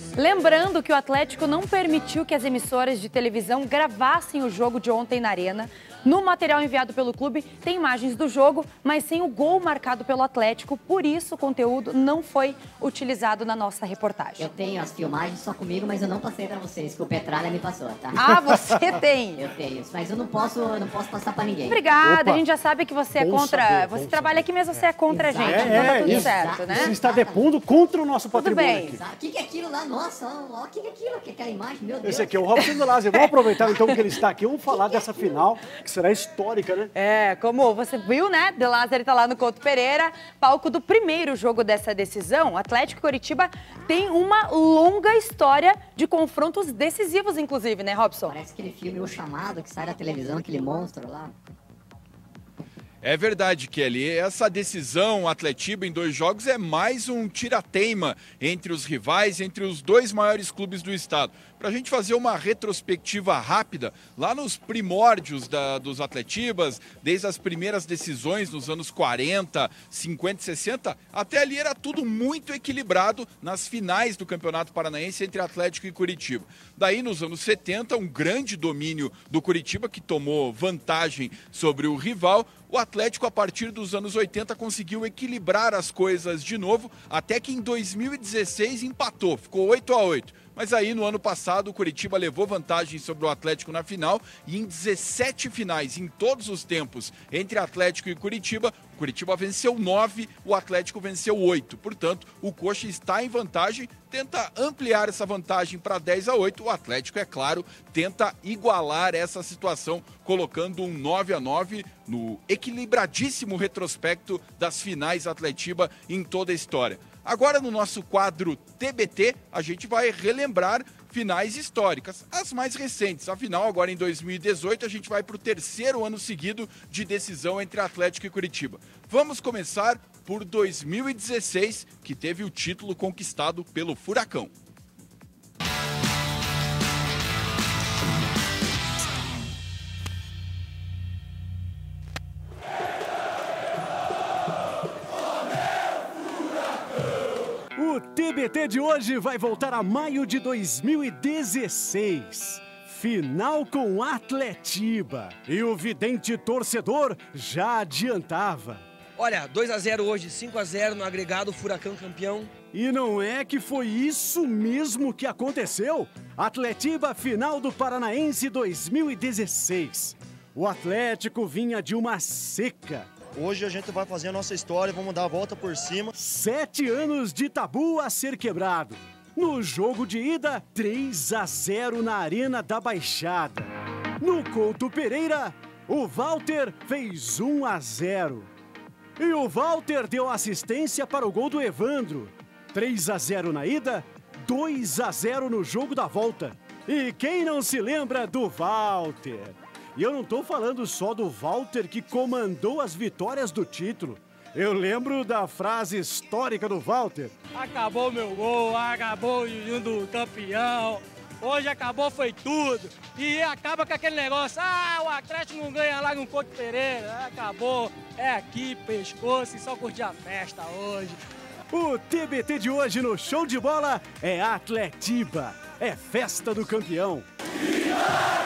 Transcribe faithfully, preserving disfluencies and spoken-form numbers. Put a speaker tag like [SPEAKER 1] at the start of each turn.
[SPEAKER 1] Lembrando que o Atlético não permitiu que as emissoras de televisão gravassem o jogo de ontem na Arena. No material enviado pelo clube tem imagens do jogo, mas sem o gol marcado pelo Atlético. Por isso o conteúdo não foi utilizado na nossa reportagem.
[SPEAKER 2] Eu tenho as filmagens só comigo, mas eu não passei pra vocês, que o Petralha me passou, tá?
[SPEAKER 1] Ah, você tem?
[SPEAKER 2] Eu tenho, mas eu não posso, eu não posso passar pra ninguém.
[SPEAKER 1] Obrigada,
[SPEAKER 3] Opa.
[SPEAKER 1] a gente já sabe que você é
[SPEAKER 3] Bom
[SPEAKER 1] contra...
[SPEAKER 3] saber,
[SPEAKER 1] você
[SPEAKER 3] bom
[SPEAKER 1] trabalha
[SPEAKER 3] saber.
[SPEAKER 1] aqui, mas você é contra a gente,
[SPEAKER 2] É,
[SPEAKER 1] então tá
[SPEAKER 3] é,
[SPEAKER 1] tudo
[SPEAKER 3] isso.
[SPEAKER 1] certo, né?
[SPEAKER 3] Você está depondo contra o nosso patrimônio
[SPEAKER 1] bem.
[SPEAKER 3] aqui.
[SPEAKER 2] O que, que é aquilo lá? Nossa, ó, o que, que é aquilo? Que é aquela imagem? Meu Deus.
[SPEAKER 3] Esse aqui é o Robson de Lázaro. Vamos aproveitar então que ele está aqui. Vamos falar dessa final, que será histórica, né?
[SPEAKER 1] É, como você viu, né? De Lázaro tá lá no Couto Pereira, palco do primeiro jogo dessa decisão. Atlético e Coritiba tem uma longa história de confrontos decisivos, inclusive, né, Robson?
[SPEAKER 2] Parece aquele filme O Chamado, que sai da televisão, aquele monstro lá.
[SPEAKER 4] É verdade, Kelly. Essa decisão Atletiba em dois jogos é mais um tira-teima entre os rivais, entre os dois maiores clubes do estado. Para a gente fazer uma retrospectiva rápida, lá nos primórdios da, dos Atletibas, desde as primeiras decisões nos anos quarenta, cinquenta e sessenta, até ali era tudo muito equilibrado nas finais do Campeonato Paranaense entre Atlético e Coritiba. Daí, nos anos setenta, um grande domínio do Coritiba, que tomou vantagem sobre o rival. O Atlético, a partir dos anos oitenta, conseguiu equilibrar as coisas de novo, até que em dois mil e dezesseis empatou, ficou oito a oito. Mas aí, no ano passado, o Coritiba levou vantagem sobre o Atlético na final e em dezessete finais, em todos os tempos, entre Atlético e Coritiba, o Coritiba venceu nove, o Atlético venceu oito. Portanto, o Coxa está em vantagem, tenta ampliar essa vantagem para dez a oito. O Atlético, é claro, tenta igualar essa situação, colocando um nove a nove no equilibradíssimo retrospecto das finais Atletiba em toda a história. Agora, no nosso quadro T B T, a gente vai relembrar finais históricas, as mais recentes. Afinal, agora em dois mil e dezoito, a gente vai para o terceiro ano seguido de decisão entre Atlético e Coritiba. Vamos começar por dois mil e dezesseis, que teve o título conquistado pelo Furacão.
[SPEAKER 3] O T B T de hoje vai voltar a maio de dois mil e dezesseis. Final com Atletiba. E o vidente torcedor já adiantava.
[SPEAKER 5] Olha, dois a zero hoje, cinco a zero no agregado, Furacão campeão.
[SPEAKER 3] E não é que foi isso mesmo que aconteceu? Atletiba final do Paranaense dois mil e dezesseis. O Atlético vinha de uma seca.
[SPEAKER 6] Hoje a gente vai fazer a nossa história, vamos dar a volta por cima.
[SPEAKER 3] Sete anos de tabu a ser quebrado. No jogo de ida, três a zero na Arena da Baixada. No Couto Pereira, o Walter fez um a zero. E o Walter deu assistência para o gol do Evandro. três a zero na ida, dois a zero no jogo da volta. E quem não se lembra do Walter? E eu não tô falando só do Walter que comandou as vitórias do título. Eu lembro da frase histórica do Walter.
[SPEAKER 7] Acabou meu gol, acabou o Juninho do campeão. Hoje acabou, foi tudo. E acaba com aquele negócio, ah, o Atlético não ganha lá no Couto Pereira. Acabou, é aqui, pescoço e só curtir a festa hoje.
[SPEAKER 3] O T B T de hoje no Show de Bola é Atletiba. É festa do campeão.